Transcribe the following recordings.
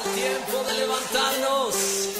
Tiempo de levantarnos.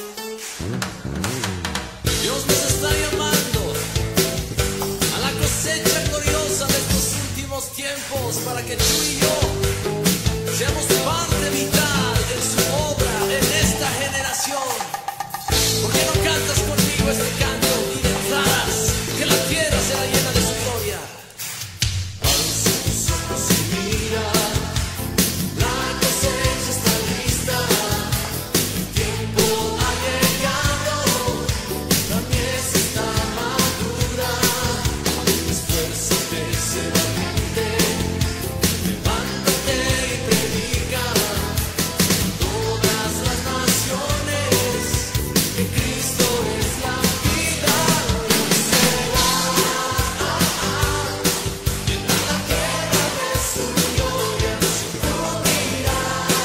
Dios nos está llamando a la cosecha gloriosa de estos últimos tiempos para que tú y yo seamos parte vital en su obra en esta generación. ¿Por qué no cantas conmigo este canto y declaras que la tierra será llena de su gloria? Alza tus ojos y mira, la cosecha está lista, el tiempo ha llegado, la mies está madura. Esfuérzate, sé valiente, levántate y predica a todas las naciones que Cristo es la vida. Y será llena la tierra de su gloria, se cubrirá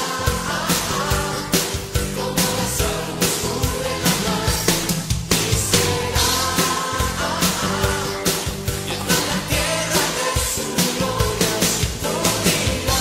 como las aguas cubren la mar. Y será llena la tierra de su gloria, se cubrirá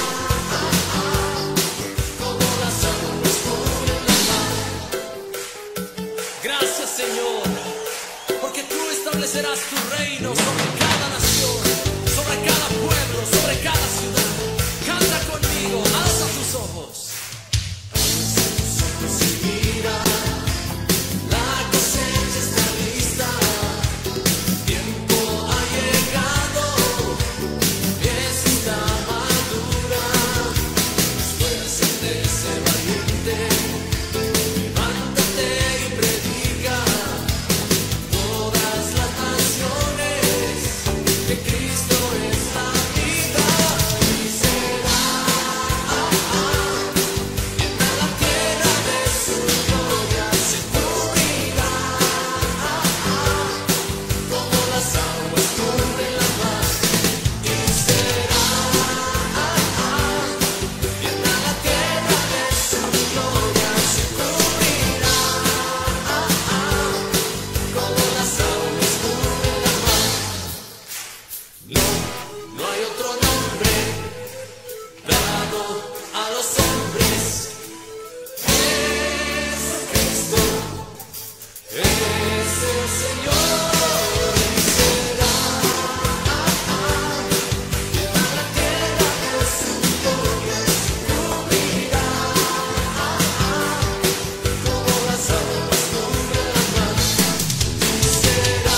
como las aguas cubren la mar. Gracias, Señor, porque tú establecerás tu reino sobre cada nación, sobre cada pueblo, sobre cada ciudad. Canta conmigo, alza tus ojos. Alza tus ojos y mira, la cosecha está lista, el tiempo ha llegado, mies está madura. Esfuérzate, sé valiente, levántate y predica a todas las naciones que Cristo es la vida. Y será llena la tierra de su gloria, se cubrirá como las aguas cubren la mar. Y será llena la tierra de su gloria, se cubrirá como las aguas cubren la mar. No hay otro nombre dado a los hombres. Jesucristo es el Señor. Y será llena la tierra de su gloria, se cubrirá como las aguas cubren la mar. Y será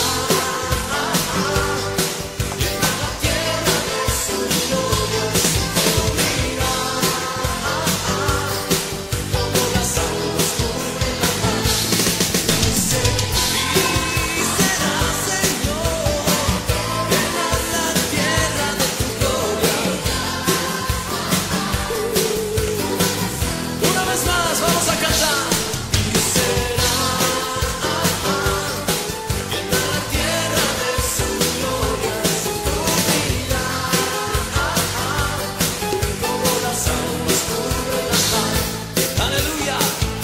llena la tierra de su gloria, se cubrirá como las aguas cubren la mar. Y será, Señor, llena la tierra de tu gloria. Una vez más, vamos a cantar. Y será llena la tierra de su gloria, se cubrirá como las aguas cubren la mar. Aleluya.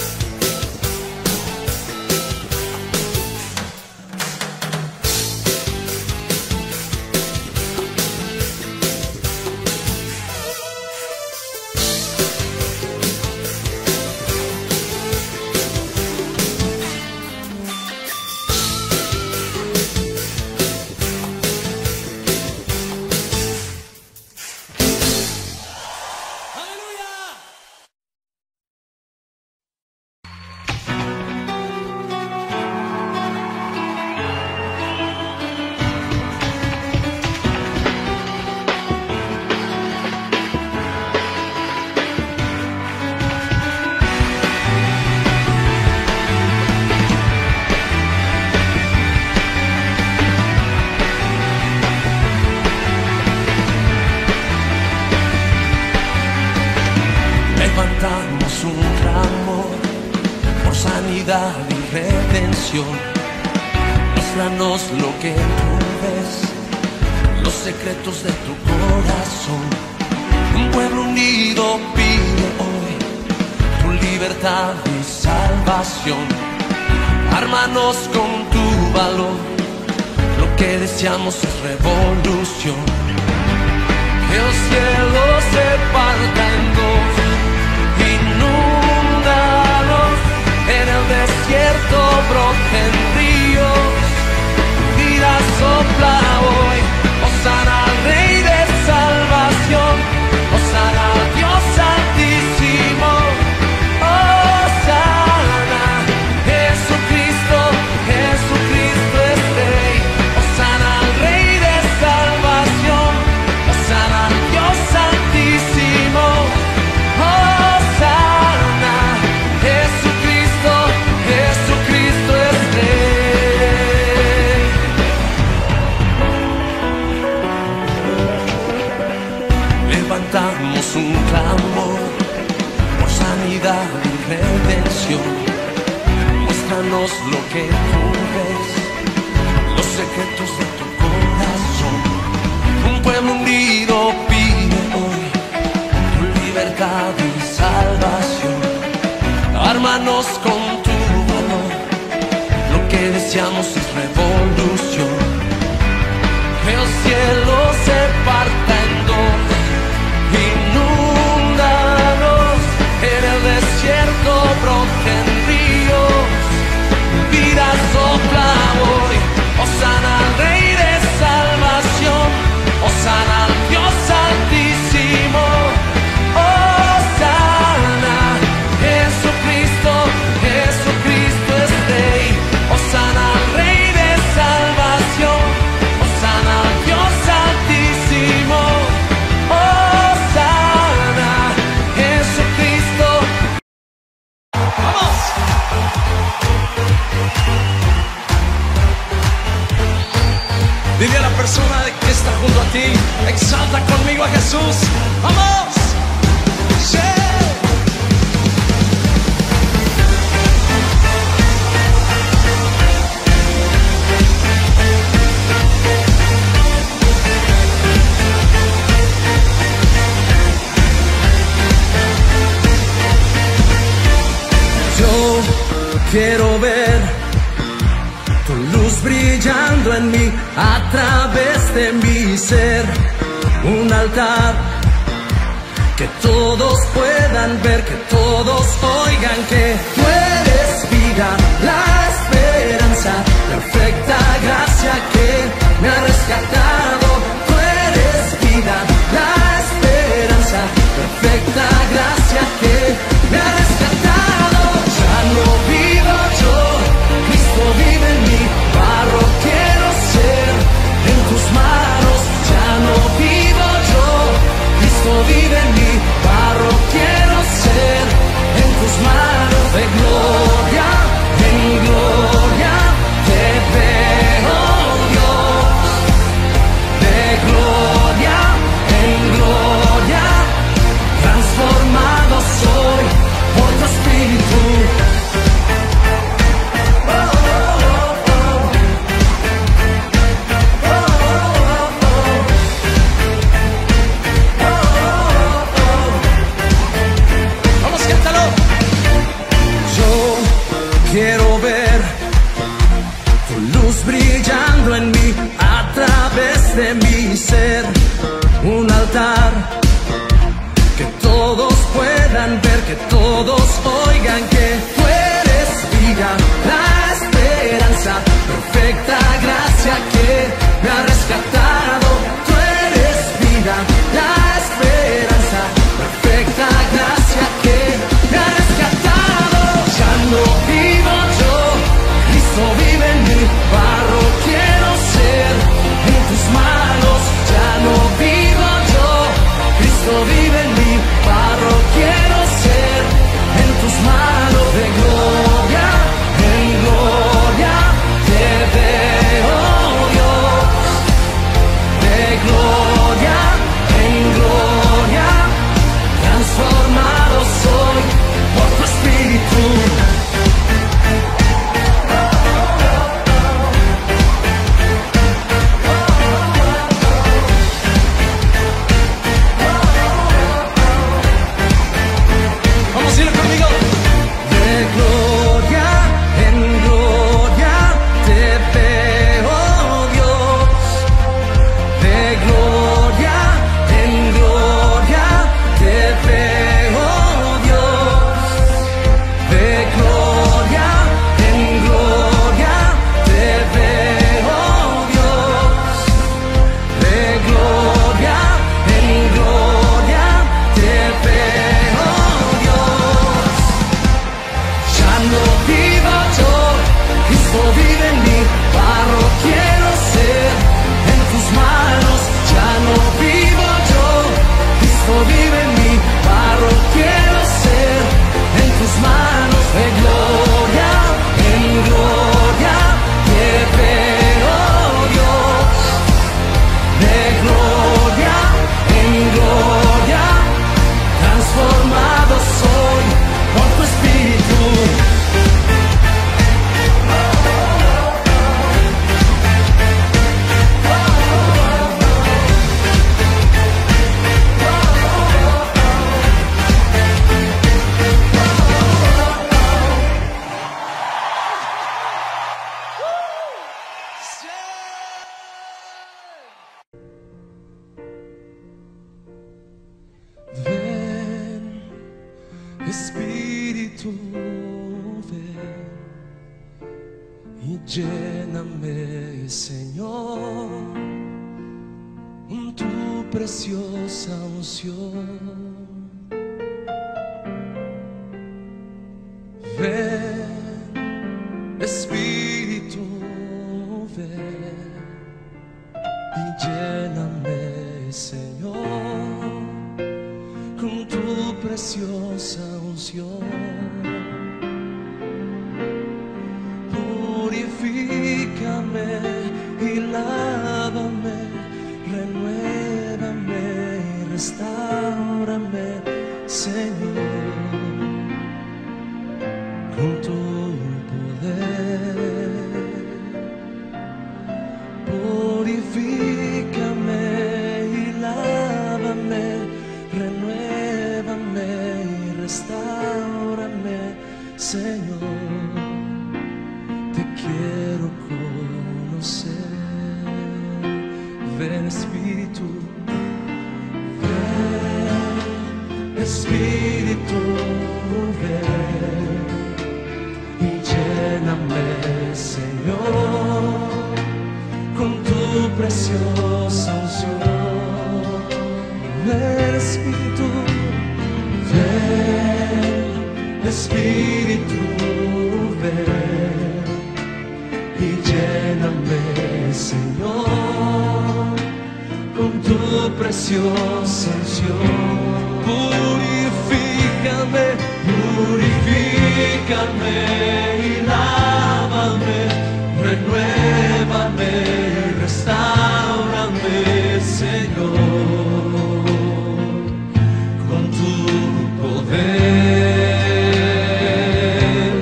Aleluya. Levantamos un clamor por sanidad y redención. Muéstranos lo que tú ves, los secretos de tu corazón. Un pueblo unido pide hoy tu libertad y salvación. Ármanos con tu valor, lo que deseamos es revolución. Que el cielo se parta en dos, inunda levantamos un clamor por sanidad y redención. Muéstranos lo que tú ves, los secretos de tu corazón. Un pueblo hundido pide hoy tu libertad y salvación. Ármanos con tu valor, lo que deseamos es revolución. El cielo se parta en dos, inúndanos, en el desierto broten ríos, vida sopla hoy. Hosana al Rey de salvación, hosana al Dios altísimo, hosana, Jesucristo, Jesucristo es Rey, hosana al Rey de salvación, hosana al Dios altísimo, hosana, Jesucristo. ¡Vamos! Dile a la persona que está junto a ti, exalta conmigo a Jesús. ¡Vamos! ¡Sí! Yo quiero ver tu luz brillando en mí, a través de mi ser, un altar que todos puedan ver, que todos oigan que tú eres vida, la esperanza, perfecta gracia que me ha rescatado. Tú eres vida, la esperanza, perfecta gracia que me ha rescatado. Ya no vivo yo, Cristo vive en mí, barro quiero ser en tus manos. Ya no vivo yo, Cristo vive en mí, barro quiero ser en tus manos. De gloria en gloria te veo, Dios, de gloria en gloria, transformado soy por tu Espíritu. Vamos, cántalo. Yo quiero ver tu luz brillando en mí, a través de mi ser, un altar que todos puedan ver, que todos oigan que tú eres vida, la esperanza, perfecta gracia que me ha rescatado. Tú eres vida, la esperanza, perfecta gracia que me ha rescatado. Ya no vivo yo, Cristo vive en mí, barro quiero ser en tus manos. Ya no vivo yo, Cristo vive en mí, barro quiero ser en tus manos. De gloria en gloria te veo, Dios, Espíritu, ven y lléname, Señor, con tu preciosa unción. Ven, Espíritu, ven y lléname, Señor, con tu preciosa unción. Purifícame y lávame, renuévame y restáurame, Señor, con tu poder. Purifícame y lávame, renuévame y restáurame, Señor, te quiero conocer. Ven, Espíritu, ven, Espíritu, ven y lléname, Señor, con tu preciosa unción. Ven, Espíritu, ven, Espíritu, ven y lléname, Señor, con tu preciosa unción. Purifícame, purifícame y lávame, renuévame y restáurame, Señor, con tu poder.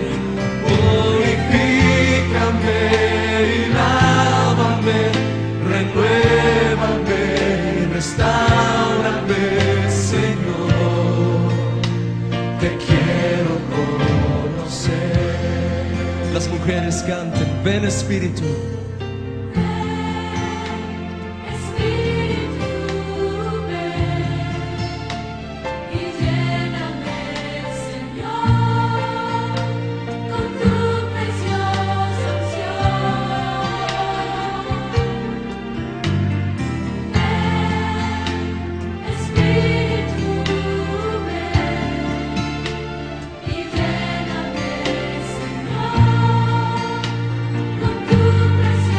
Purifícame y lávame, renuévame y restáurame, Señor, te quiero conocer. Las mujeres canten, ven, Espíritu. Preciosa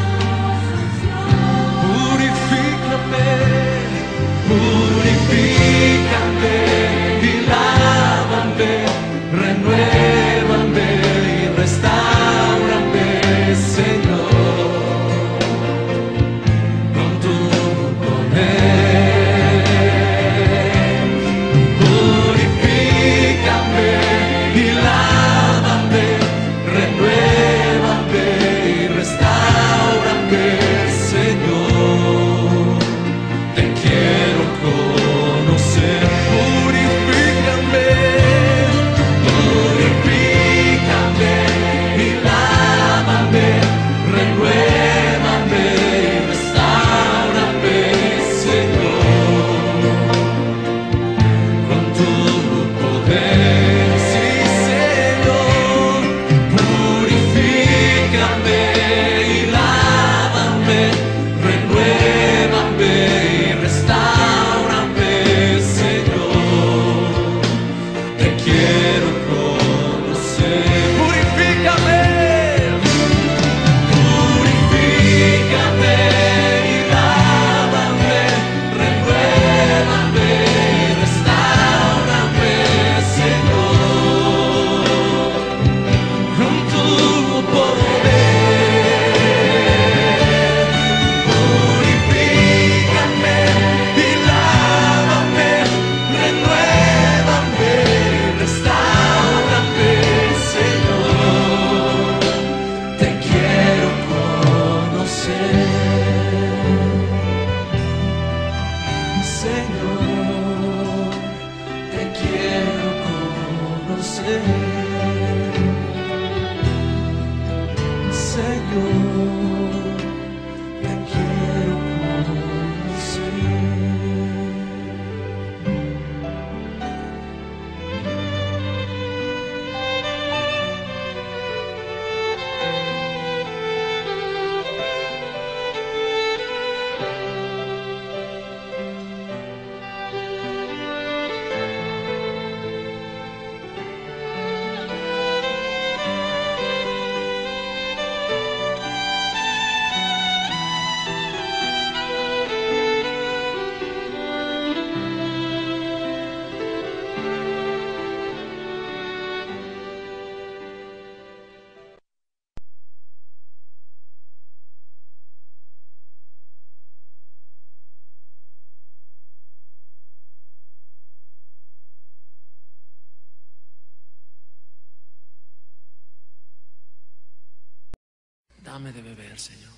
Dame de beber, Señor.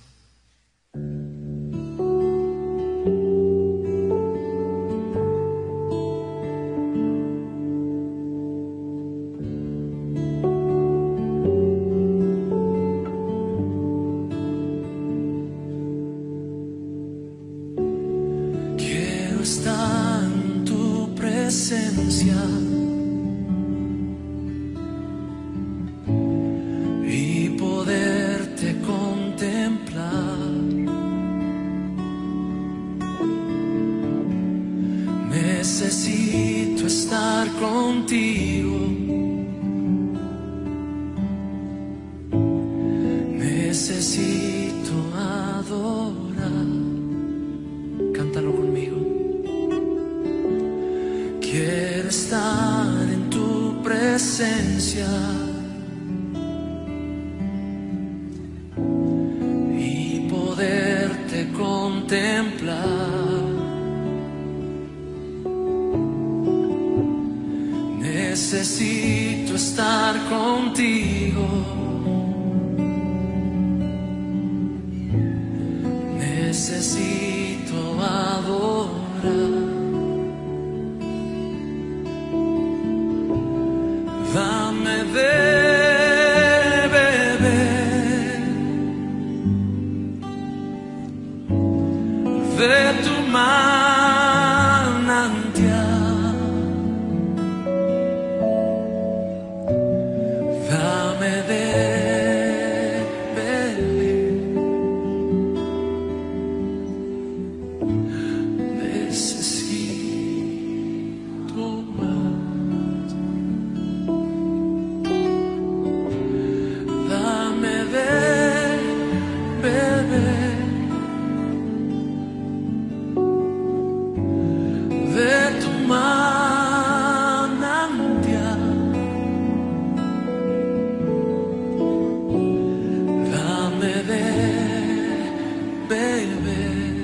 Quiero estar en tu presencia y poderte contemplar. Necesito estar contigo. Necesito adorar. Cántalo conmigo. Quiero estar en tu presencia y poderte contemplar. Necesito estar contigo. Necesito adorar. Dame de beber de tu manantial. Dame de beber necesito más. Dame de beber de tu manantial. Dame de beber.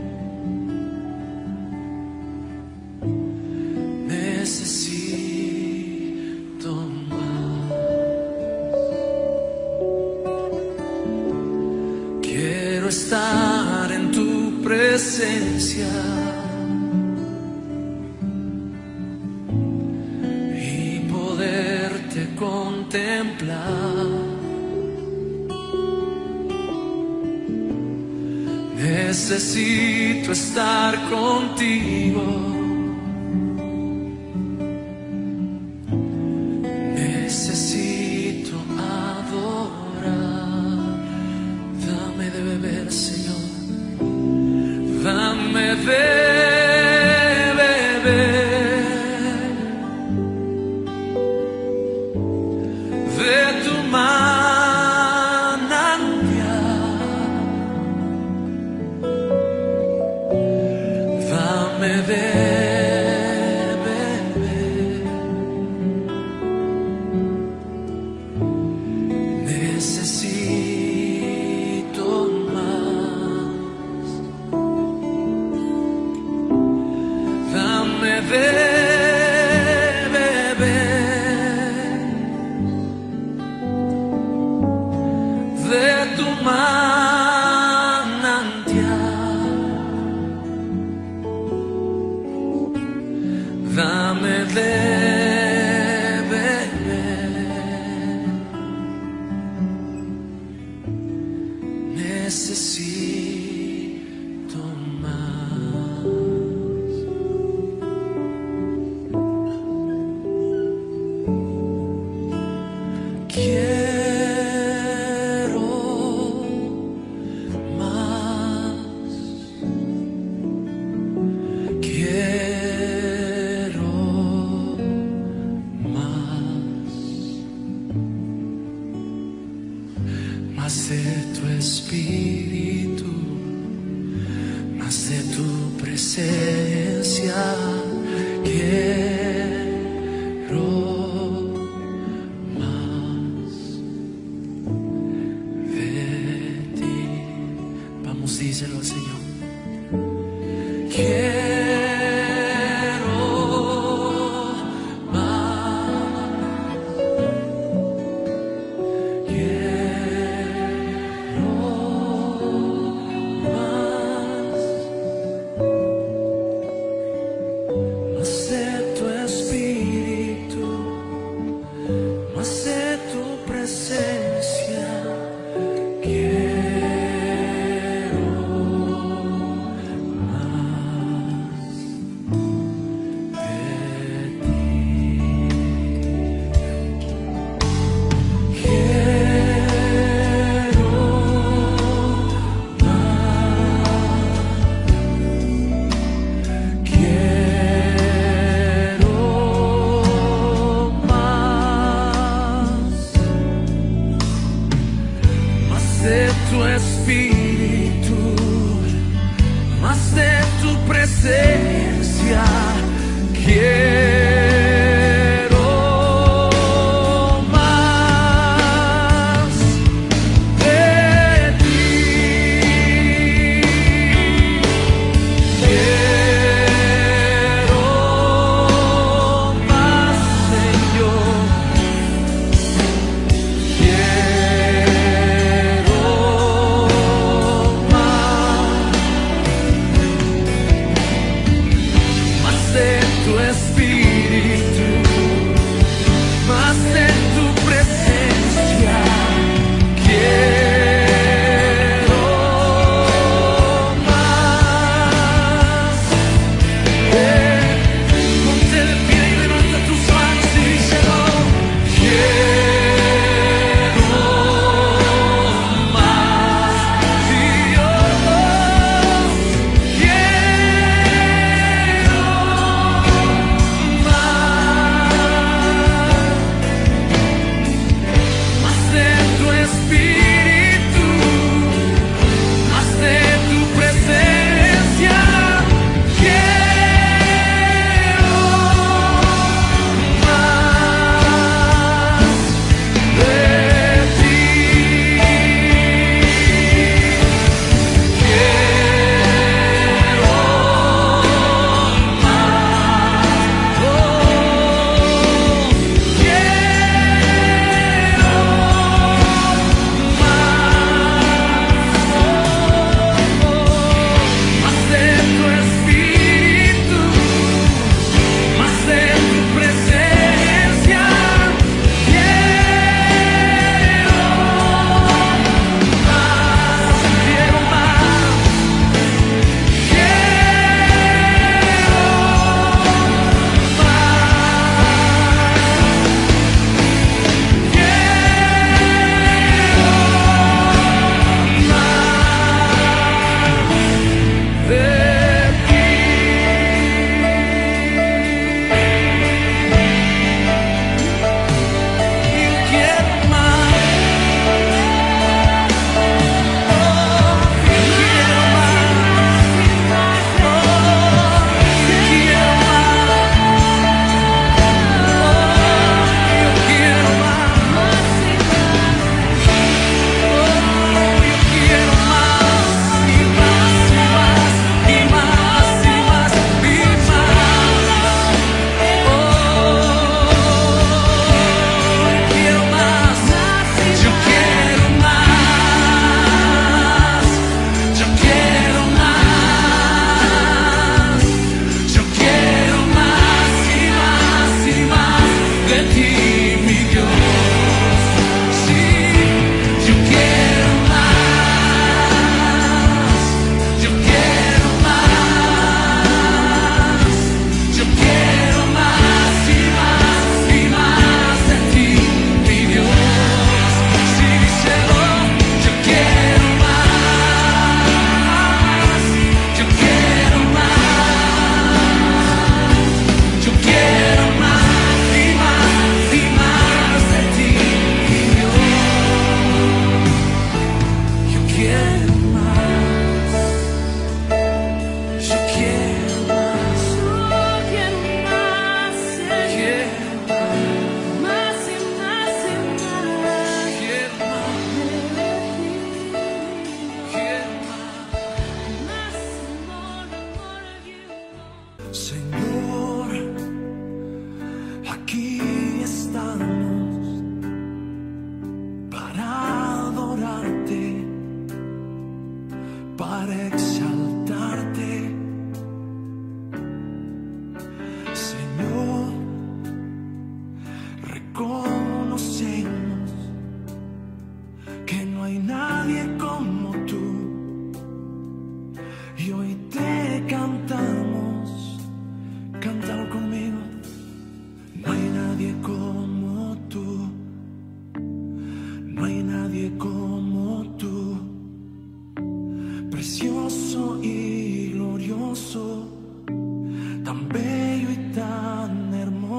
Necesito más. Quiero estar en tu presencia y poderte contemplar. Necesito estar contigo. Necesito adorar. Dame de beber, Señor. Dame de beber de tu manantial. Dame de beber. Necesito más. Dame de beber de tu manantial. Dame de beber. Necesito más. Quiero más. Quiero más de tu espíritu, más de tu presencia. Quiero más de ti. Vamos, díselo al Señor. Quiero más. Quiero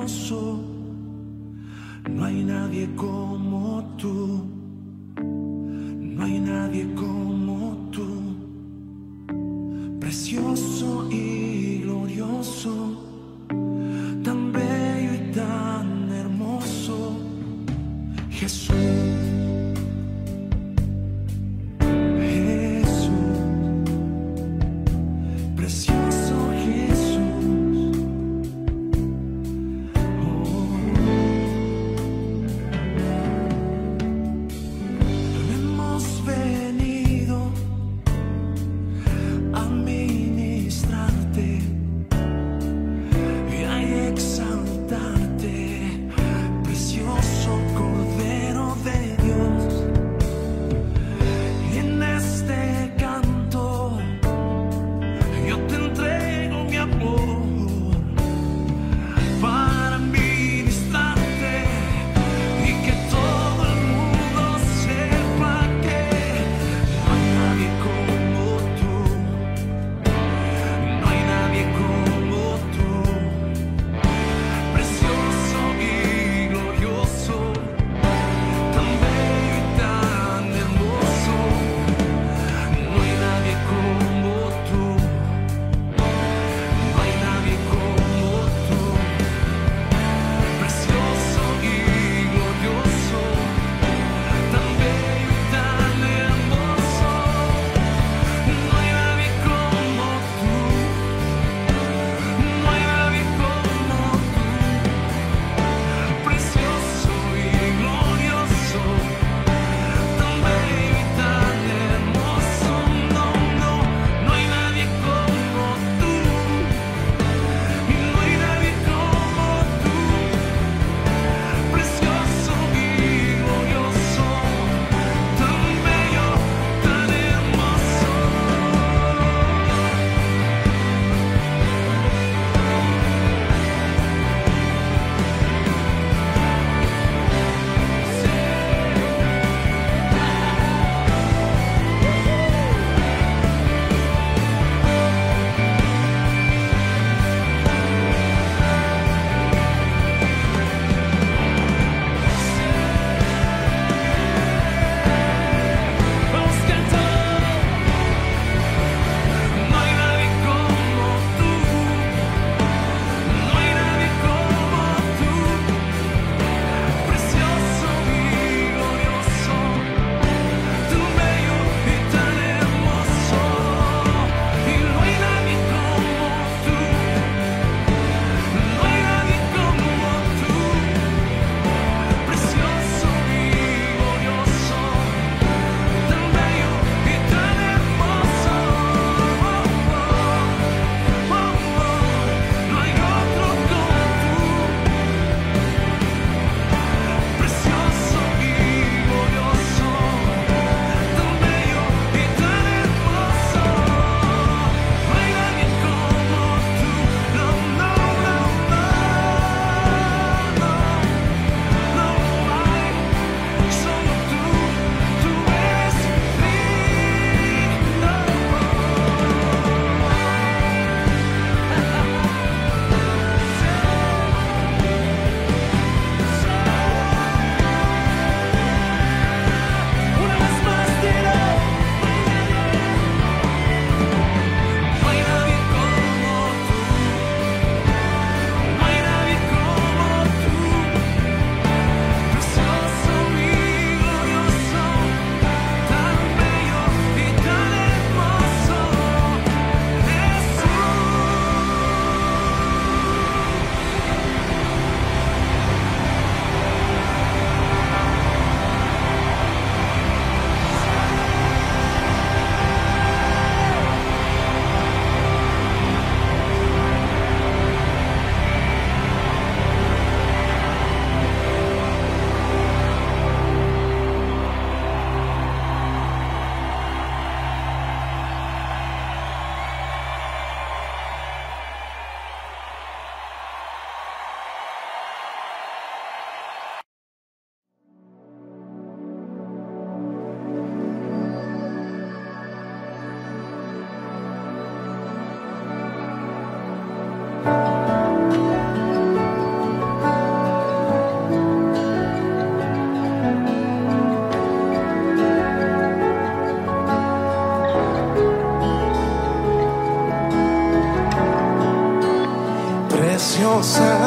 hermoso. No hay nadie como tú, no hay nadie como tú, precioso y glorioso, tan bello y tan hermoso, Jesús. Hemos venido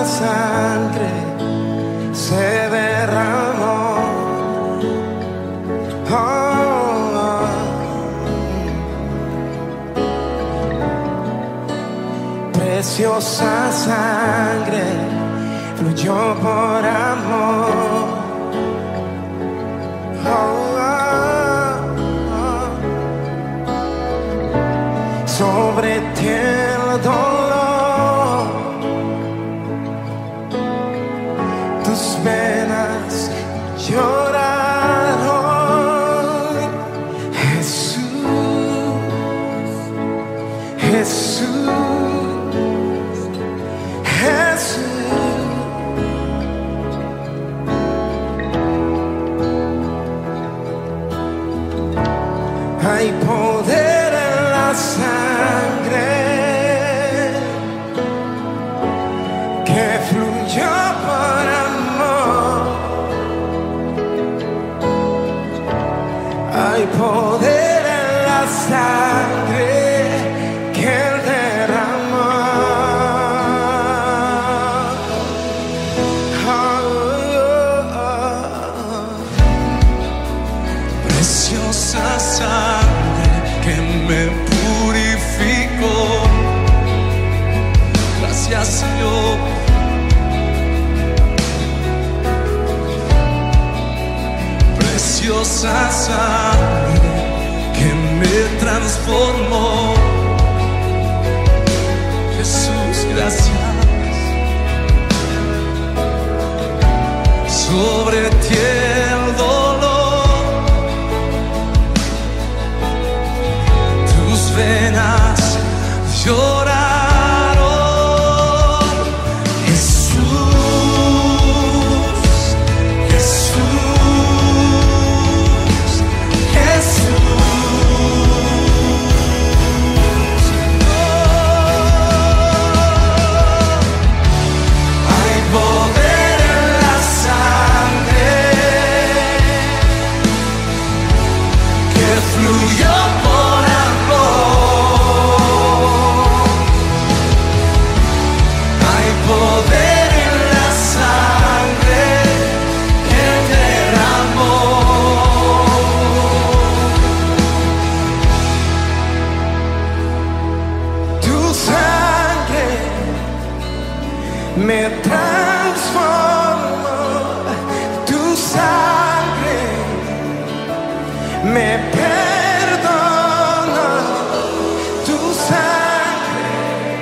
sangre se derramó. Preciosa sangre fluyó por amor. Sobre ti el dolor, tus venas lloraron. Jesús, Jesús, Jesús. Hay poder en la sangre que fluyó por amor. Hay poder en la sangre que Él derramó. Preciosa sangre que me purificó. Gracias, Señor. Preciosa sangre que me transformó. Jesús, gracias. Sobre ti el dolor, tus venas lloraron. Jesús, Jesús, Jesús. Hay poder en la sangre que fluyó por amor. Hay poder en la sangre que derramó. Tu sangre me transformó. Tu sangre me perdonó. Tu sangre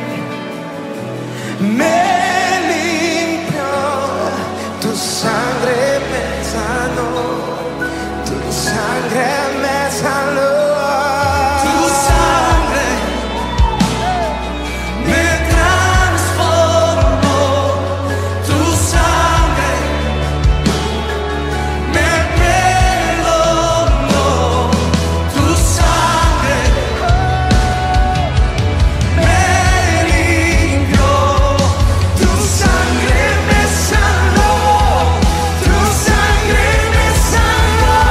me limpió. Tu sangre me sanó. Tu sangre me sanó. Tu sangre me transformó. Tu sangre me perdonó. Tu sangre me limpió. Tu sangre me sanó. Tu sangre me sanó.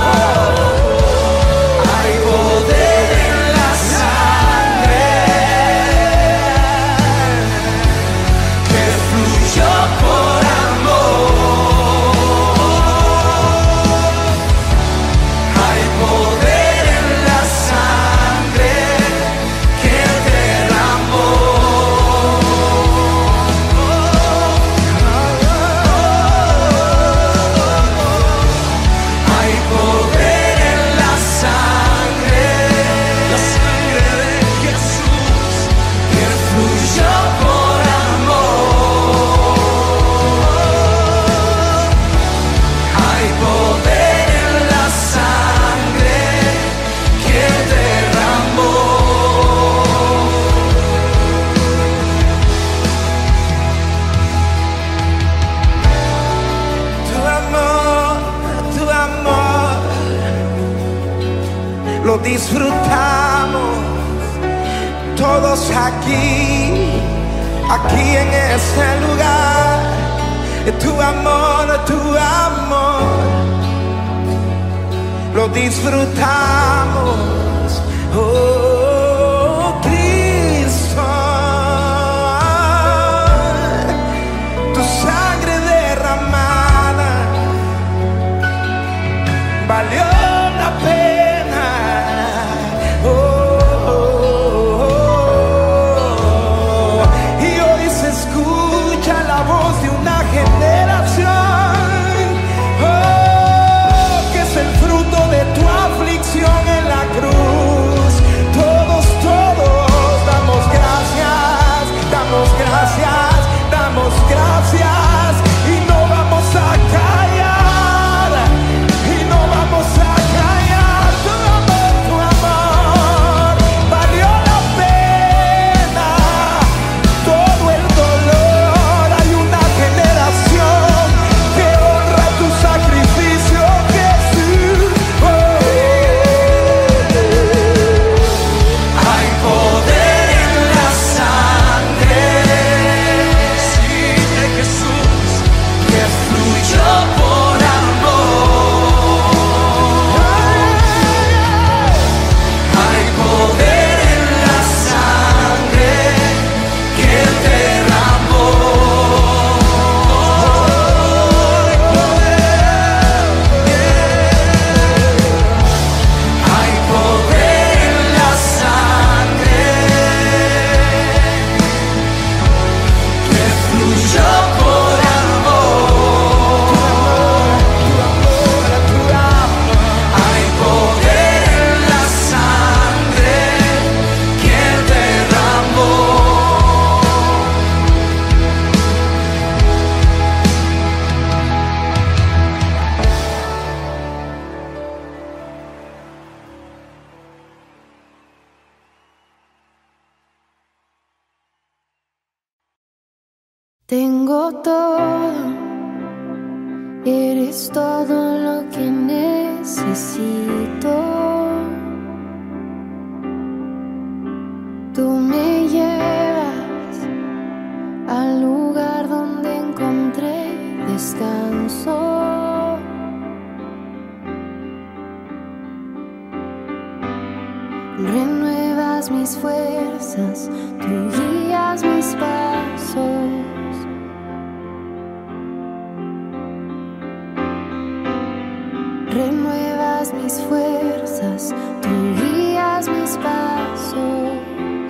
Hay poder en la sangre que fluyó por amor. Hay poder en la sangre que derramó. Hay poder en la sangre de Jesús que fluyó por amor. Hay poder en la sangre que derramó. Tu amor, lo disfrutamos todos aquí en este lugar. Tu amor, lo disfrutamos. Oh, Cristo, la voz de una generación, oh, que es el fruto de tu aflicción en la cruz. Todos damos gracias, damos gracias, damos gracias, y no vamos a callar, y no vamos a callar. Tu amor valió la pena, todo el dolor. Hay una generación que honra tu sacrificio, Jesús. Hay poder en la sangre, sí, de Jesús, que fluyó por amor. Hay poder en la sangre que Él derramó. Hay poder en la sangre que fluyó por amor. Hay poder en la sangre que Él derramó. Tengo todo, eres todo lo que necesito. Tú me llevas al lugar donde encontré descanso. Renuevas mis fuerzas, tú guías mis pasos. Renuevas mis fuerzas, tú guías mis pasos.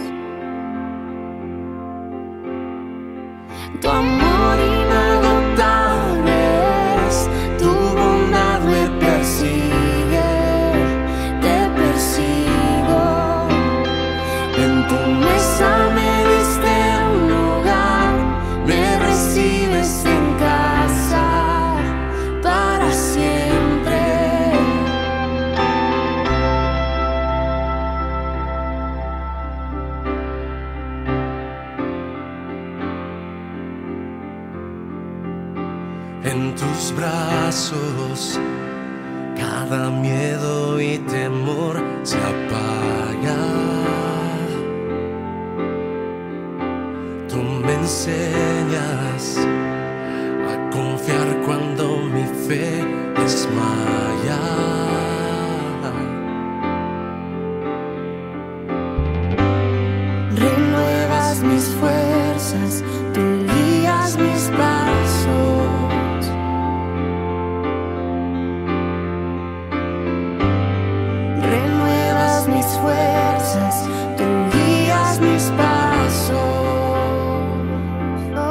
Tu amor inagotable es, tu bondad me persigue, te persigo. En tu mesa me diste un lugar, me recibes en casa para siempre. En tus brazos cada miedo y temor se apaga. Tú me enseñas a confiar cuando mi fe desmaya. Renuevas mis fuerzas, tú guías mis pasos. Renuevas mis fuerzas, tú guías mis pasos.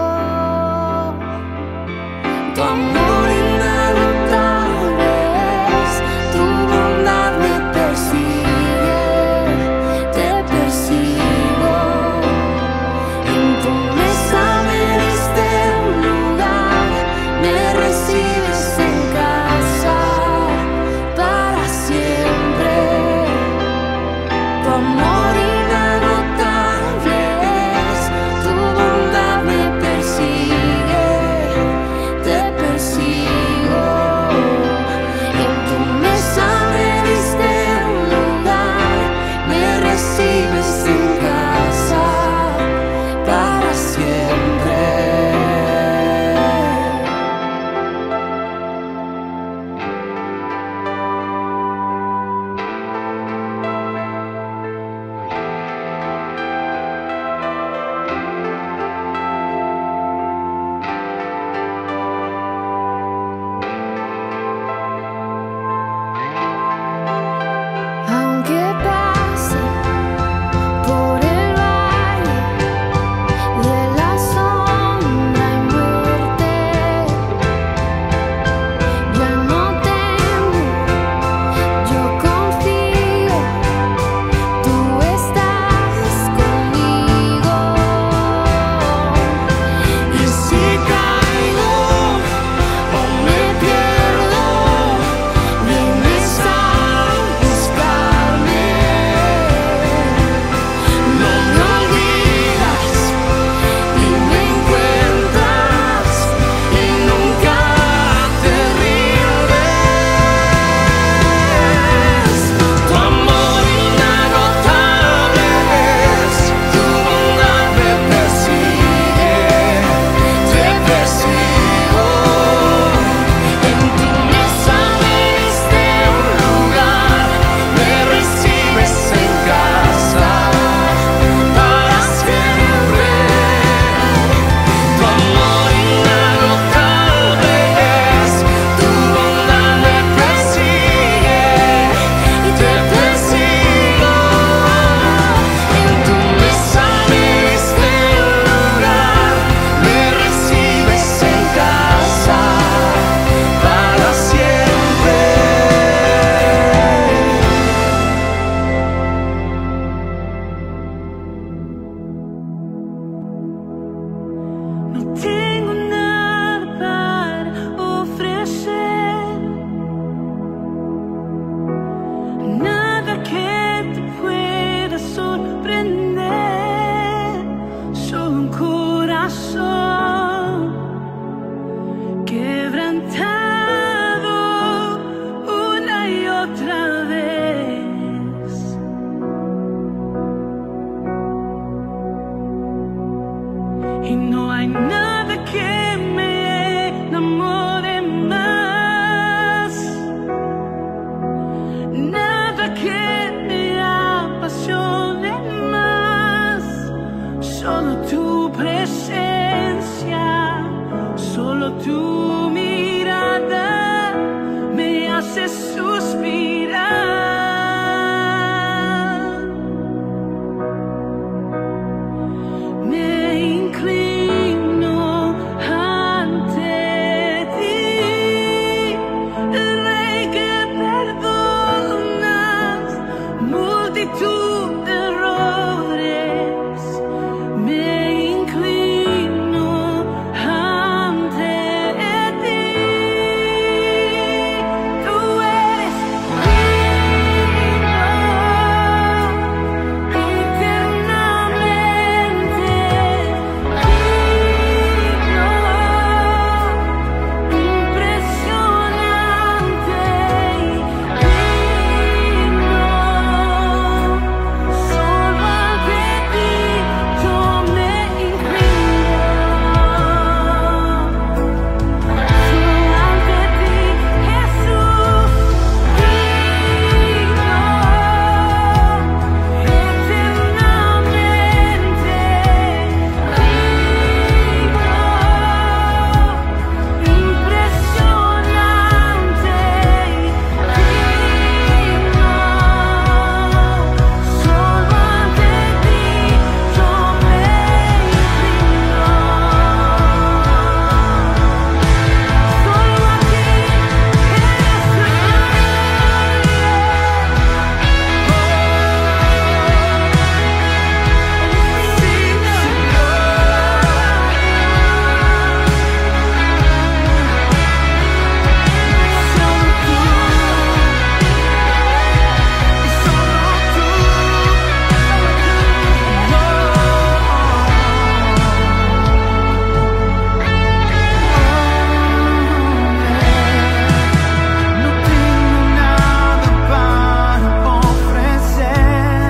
Tu mirada me hace suspirar. Me inclino ante ti, Rey que perdonas multitud de errores. Me inclino ante ti. Tú eres digno eternamente, digno, impresionante, digno. Solo ante ti yo me inclino. Solo ante ti, Jesús, digno, eternamente, digno, impresionante, digno. Solo ante ti yo me inclino. Solo a ti, no tengo nada para ofrecer,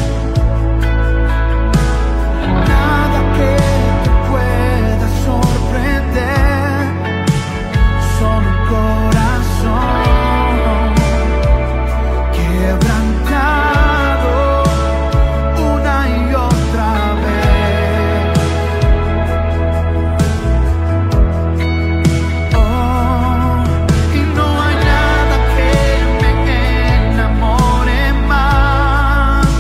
nada que te pueda sorprender, solo un corazón quebrantado una y otra vez. Y no hay nada que me enamore más,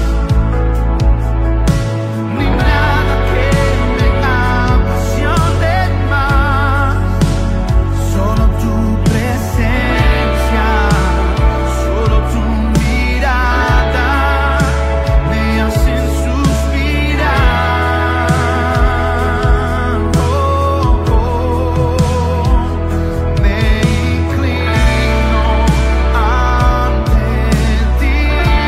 ni nada que me apasione más. Solo tu presencia, solo tu mirada me hacen suspirar. Me inclino ante ti,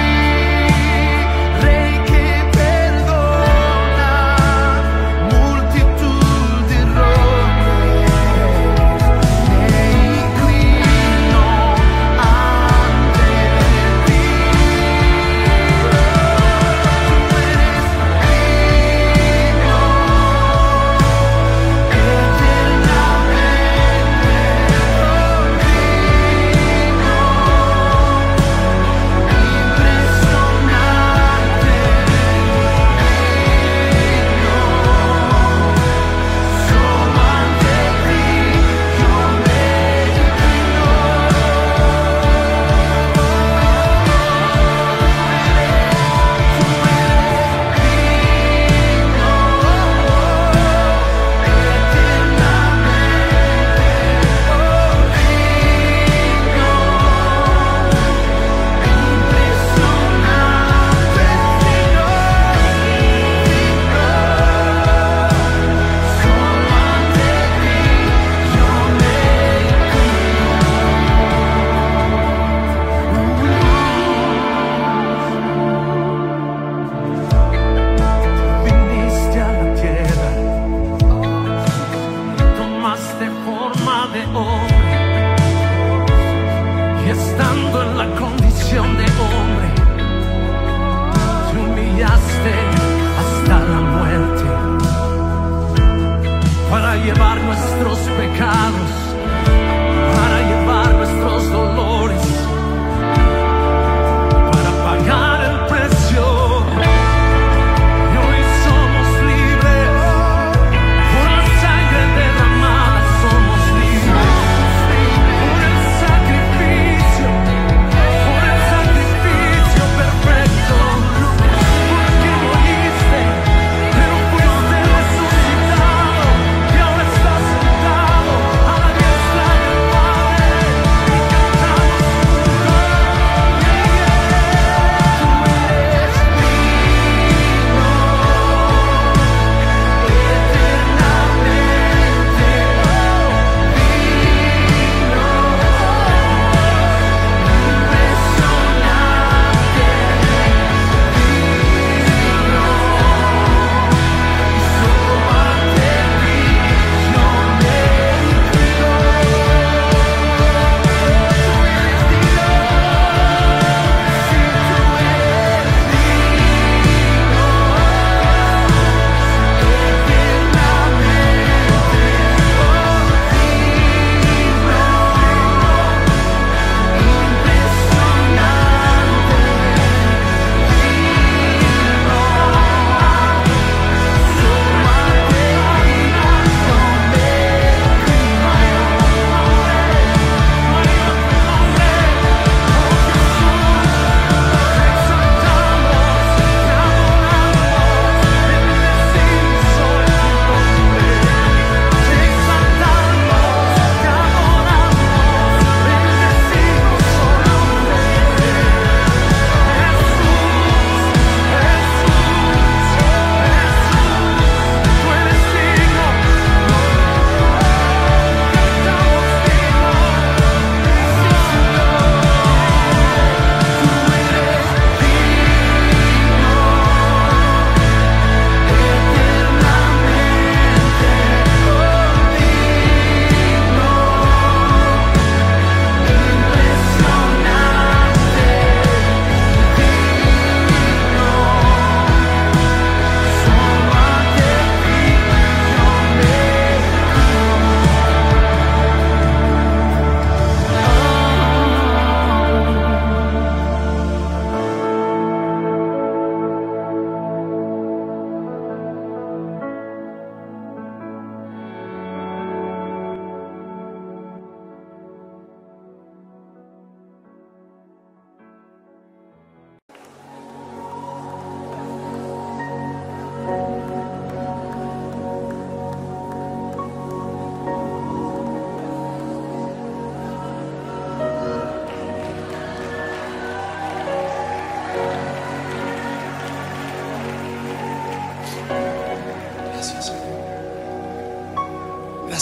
Rey que perdona multitud de errores. Me inclino ante ti. Tú eres digno viniste a la tierra, tomaste forma de hombre, y estando en la condición de hombre, te humillaste hasta la muerte para llevar nuestros pecados, para llevar nuestros dolores, para pagar el precio. Y hoy somos libres, por la sangre derramada somos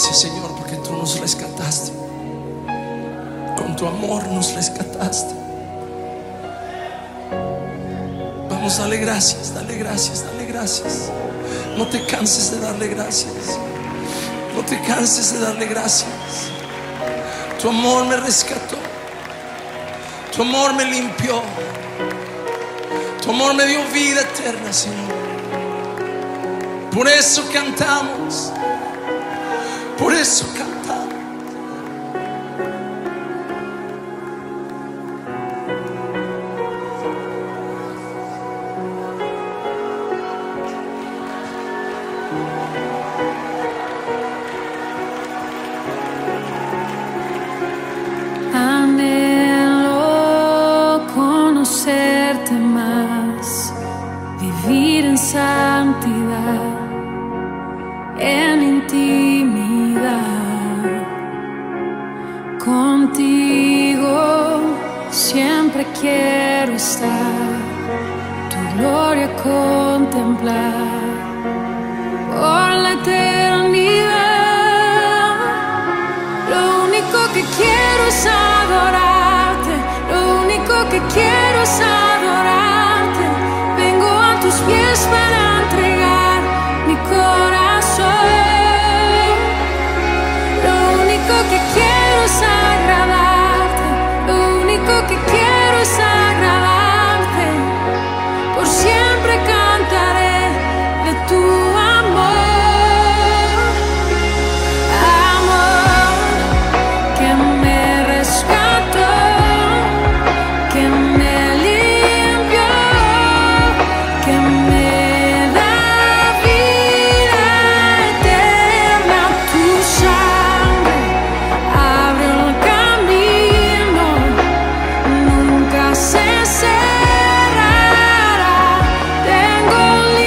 Gracias, Señor, porque tú nos rescataste. Con tu amor nos rescataste. Vamos, dale gracias, dale gracias, dale gracias. No te canses de darle gracias. No te canses de darle gracias. Tu amor me rescató. Tu amor me limpió. Tu amor me dio vida eterna, Señor. Por eso cantamos. Por eso cantamos. Anhelo conocerte más, vivir en santidad, en intimidad. Contigo siempre quiero estar, tu gloria contemplar por la eternidad. Lo único que quiero es adorarte, lo único que quiero es adorarte. Vengo a tus pies para entregar mi corazón. Lo único que quiero es agradarte, lo único que quiero es agradarte. Por siempre cantaré de tu amor, amor que me rescató, que me limpió, que me da vida eterna. Tu sangre abre el camino, nunca se cerrará. Tengo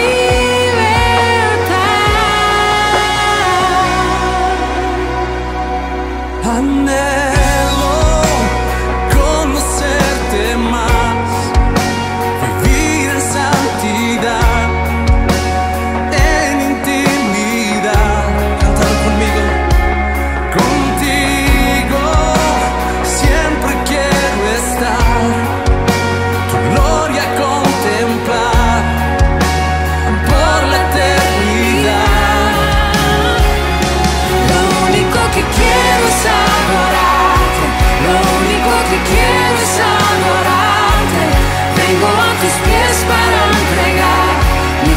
libertad. Anhelo conocerte más, vivir en santidad, en intimidad. Cántalo conmigo. Contigo siempre quiero estar, tu gloria contemplar por la eternidad. Lo único que quiero es adorarte, lo único que quiero es adorarte. Vengo a tus pies para entregar mi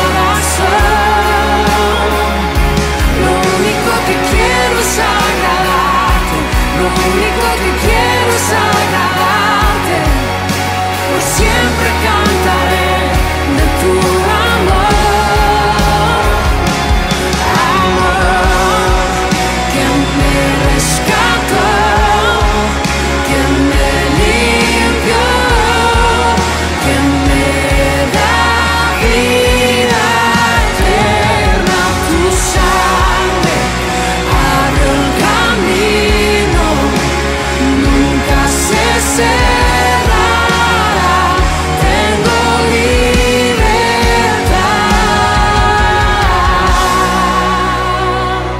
corazón. Lo único que quiero es agradarte, lo único que quiero es agradarte. Por siempre cantaré de tu amor, amor que me rescató, que me limpió, que me da vida eterna. Tu sangre abre el camino, nunca se cerrará. Tengo libertad.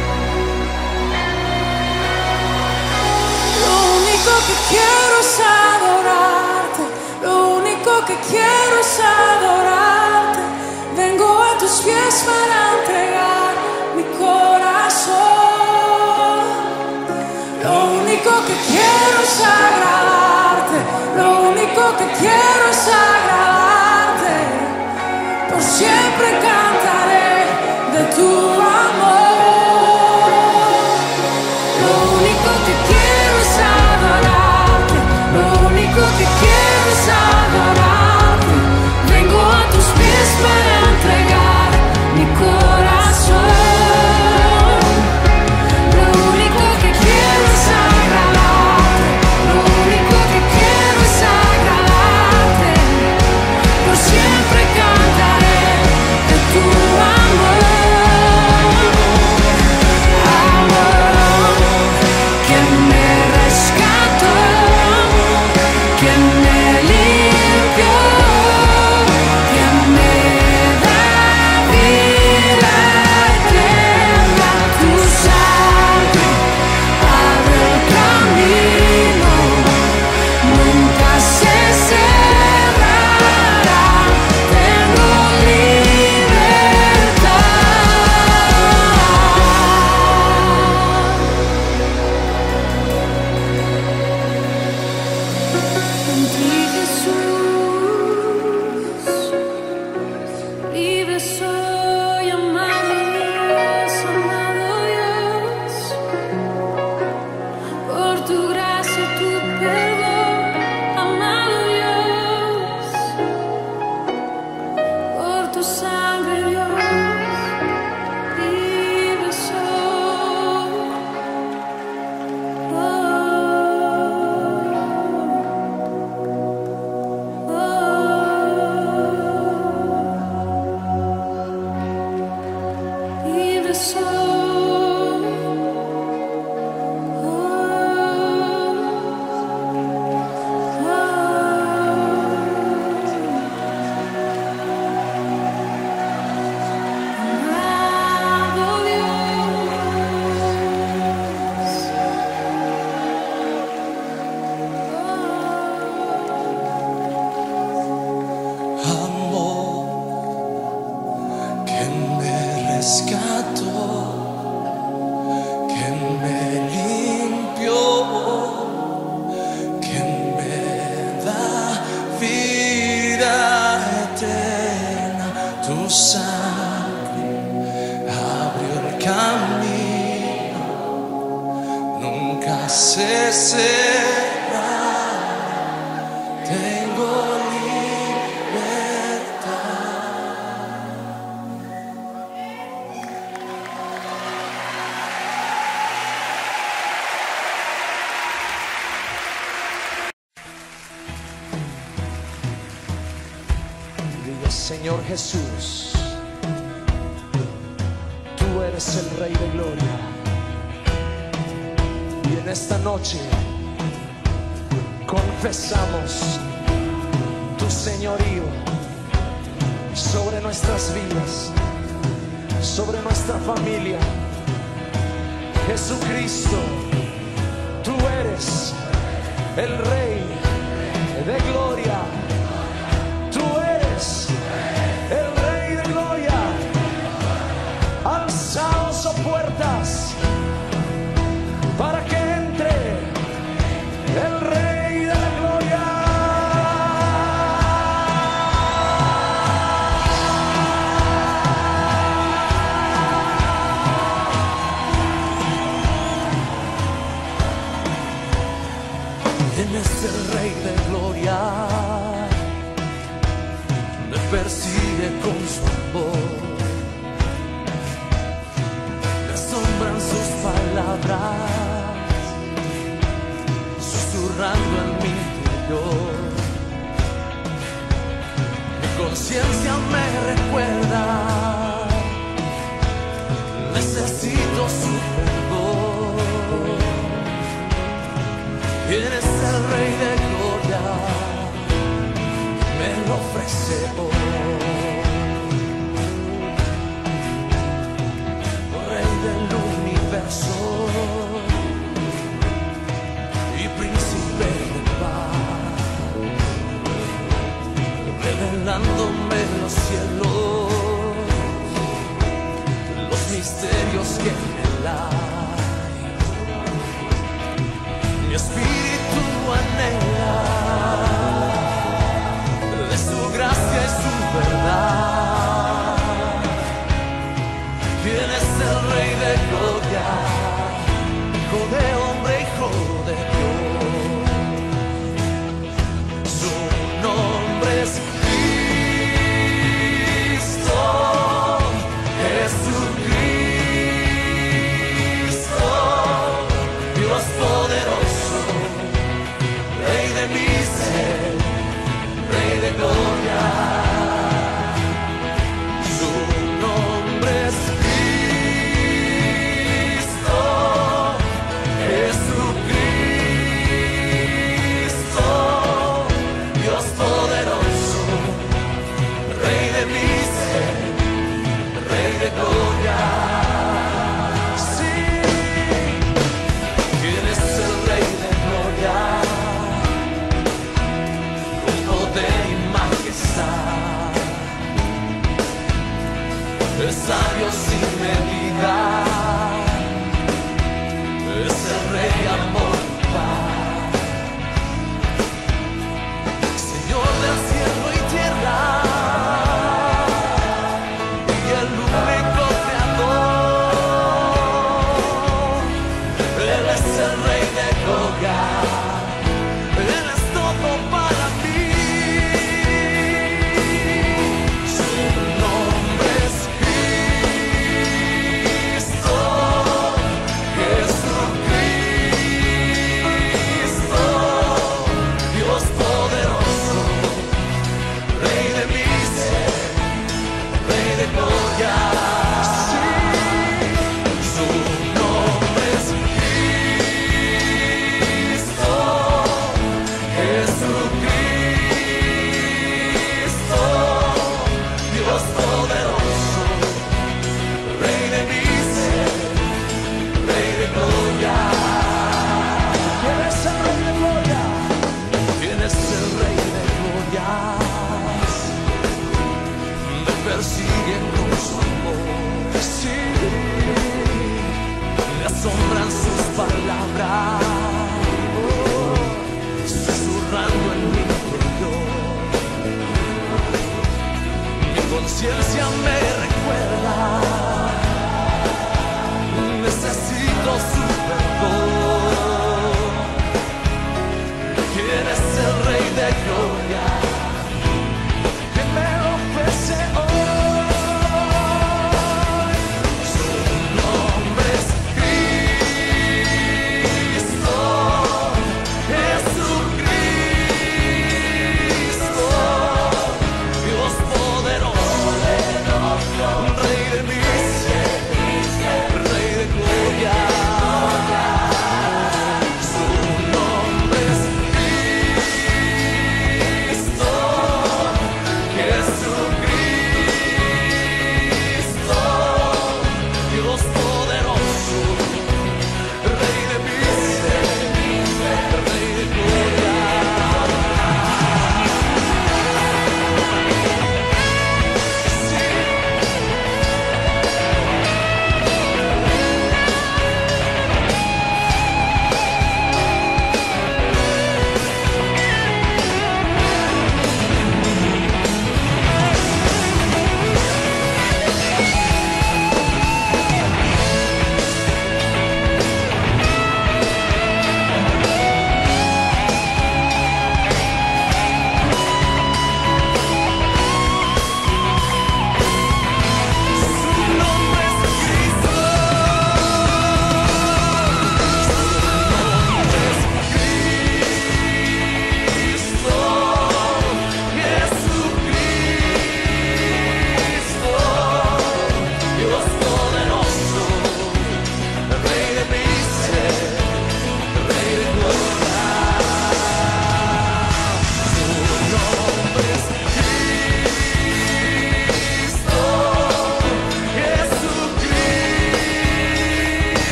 Lo único que quiero es adorarte, lo único que quiero es adorarte. Vengo a tus pies para entregar mi corazón. Lo único que quiero es agradarte, lo único que quiero es agradarte. Por siempre cantaré de tu amor. Lo único que quiero es adorarte, lo único que quiero es adorarte. Vengo a tus pies para entregar mi corazón. Lo único que quiero es agradarte, lo único que quiero es agradarte. Por siempre cantaré de tu hace cerrar, tengo Señor Jesús, tú eres el Rey de Gloria, y en esta noche confesamos tu señorío sobre nuestras vidas, sobre nuestra familia. Jesucristo, tú eres el Rey de Gloria. Tú eres el Rey de Gloria. Alzaos, oh puertas, para que entre el Rey de la Gloria. Él es el Rey de Gloria, me persigue con su amor, me asombran sus palabras, susurrando en mi interior. Mi conciencia me recuerda, necesito su perdón. ¿Quién es el Rey de Gloria? Me lo ofrece hoy. Rey del universo y príncipe de paz, revelándome los cielos, los misterios que en él hay. Mi espíritu anhela de su gracia y su verdad. ¿Quién es el Rey de Gloria? Hijo de hombre, hijo de Dios. Su nombre es Cristo, Jesucristo, Dios poderoso, Rey de mi ser, Rey de Gloria. Su nombre es Cristo, Jesucristo, Dios poderoso, Rey de mi ser, Rey de Gloria. Sí, ¿quién es el Rey de Gloria? Con poder y majestad, es sabio sin medida, es el Rey amor y paz, Señor del cielo y tierra, y el único creador. Él es el Rey de Gloria, Él es todo para mí. Su nombre es Cristo, Jesucristo, Dios poderoso, Rey de mi ser, Rey de Gloria. Sí, su nombre es Cristo, Jesucristo, Dios poderoso, Rey de mi ser, Rey de Gloria. ¿Quién es el Rey de Gloria? ¿Quién es el Rey de Gloria? Me persigue con su amor. Sí, me asombran sus palabras, susurrando en mi interior. Mi conciencia me recuerda, necesito su perdón.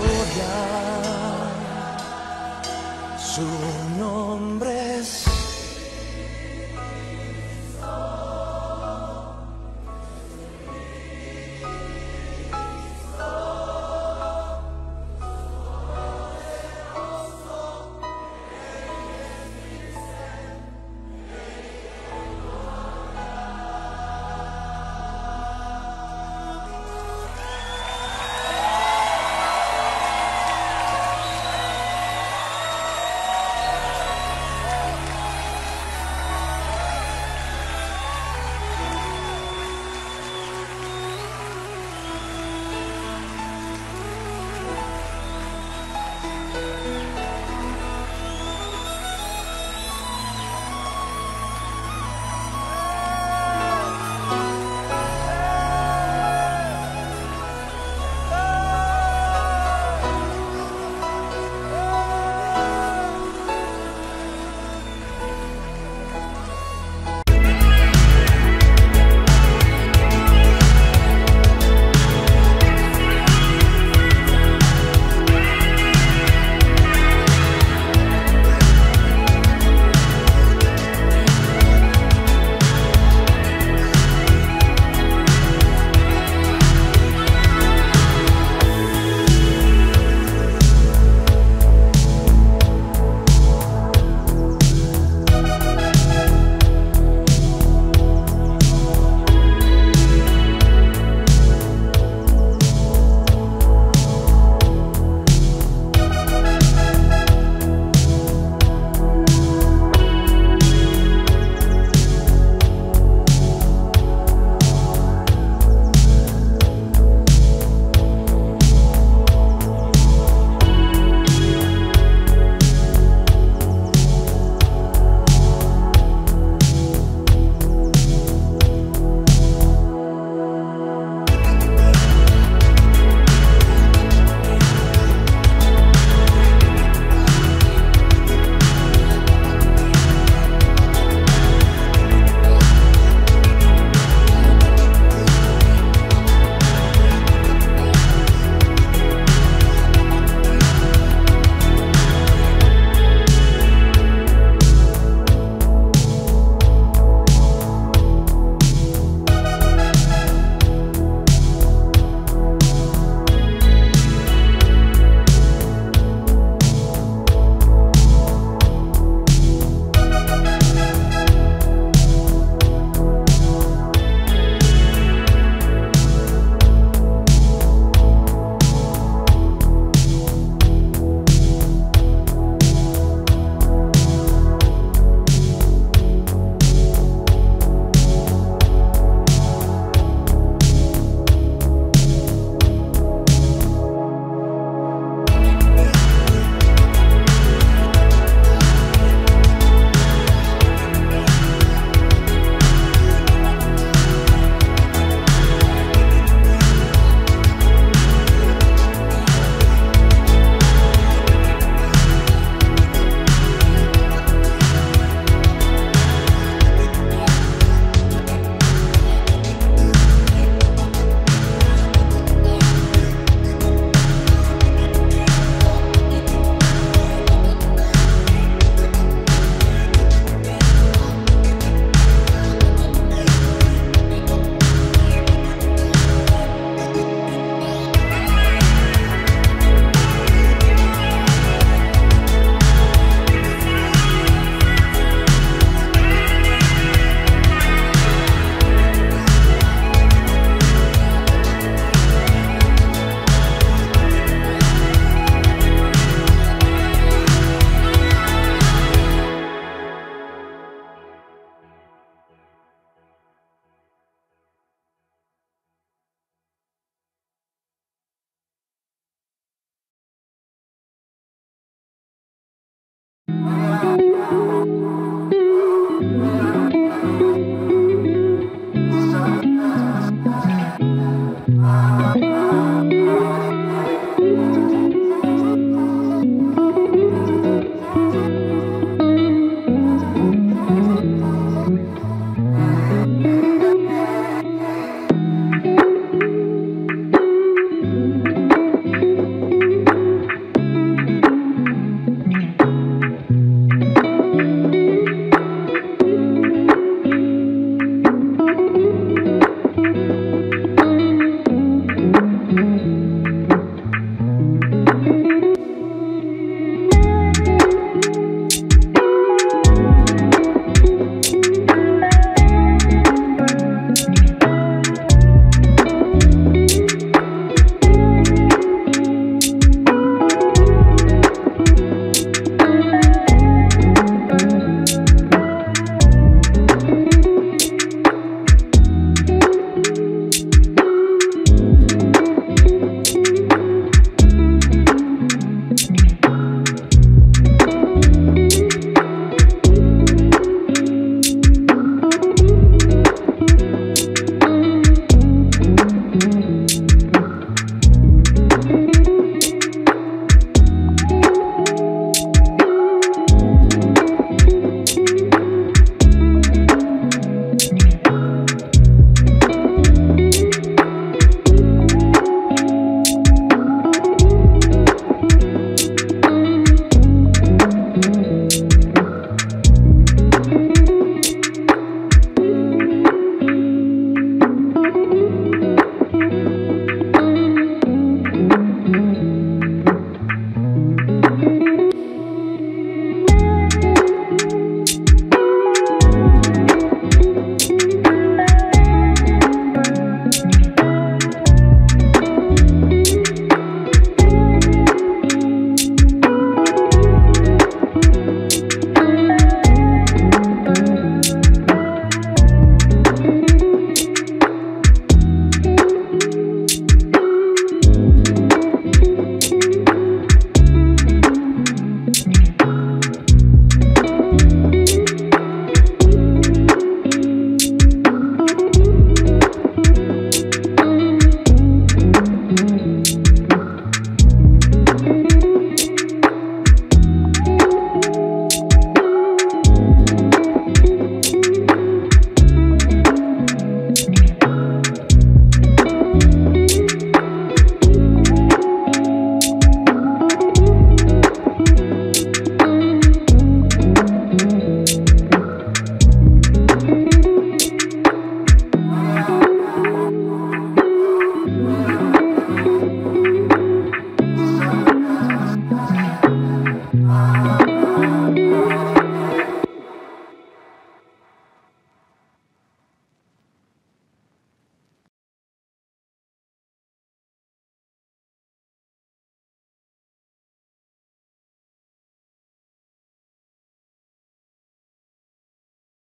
gloria, su nombre